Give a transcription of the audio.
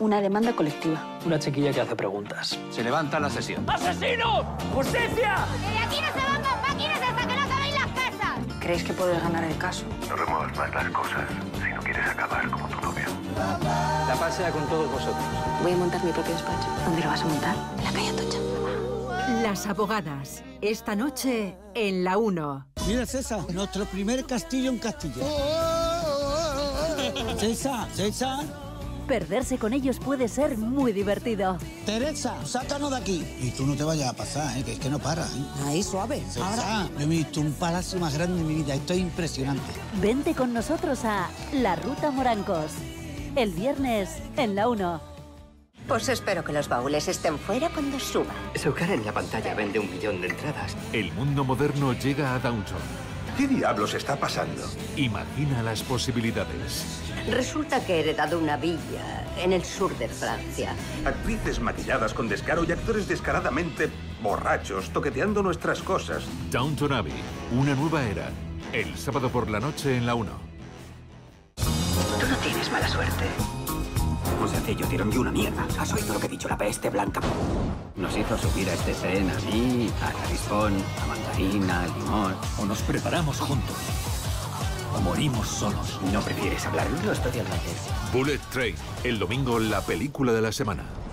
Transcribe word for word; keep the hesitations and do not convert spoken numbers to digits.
Una demanda colectiva. Una chiquilla que hace preguntas. Se levanta la sesión. ¡Asesino! ¡Justicia! ¡De aquí no se van con máquinas hasta que no acabéis las casas! ¿Creéis que podéis ganar el caso? No remuevas más las cosas si no quieres acabar como tu novio. La paz sea con todos vosotros. Voy a montar mi propio despacho. ¿Dónde lo vas a montar? En la calle Atocha. Las abogadas. Esta noche en La uno. Mira, César, nuestro primer castillo en Castilla. César, César. Perderse con ellos puede ser muy divertido. Teresa, sácanos de aquí. Y tú no te vayas a pasar, ¿eh? Que es que no para, ¿eh? Ahí, suave. César, Ahora. yo he visto un palacio más grande de mi vida. Esto es impresionante. Vente con nosotros a La Ruta Morancos. El viernes en La uno. Pues espero que los baúles estén fuera cuando suba. Su cara en la pantalla vende un millón de entradas. El mundo moderno llega a Downton. ¿Qué diablos está pasando? Imagina las posibilidades. Resulta que he heredado una villa en el sur de Francia. Actrices maquilladas con descaro y actores descaradamente borrachos toqueteando nuestras cosas. Downton Abbey, una nueva era. El sábado por la noche en La uno. Tú no tienes mala suerte. Muy sencillo, tirón de una mierda. ¿Has oído lo que he dicho? La peste blanca. Nos hizo subir a este tren a mí, a Rarisbón, a Mandarina, a Limón. O nos preparamos juntos, o morimos solos. ¿No prefieres hablarlo? No estoy hablando. Bullet Train, el domingo la película de la semana.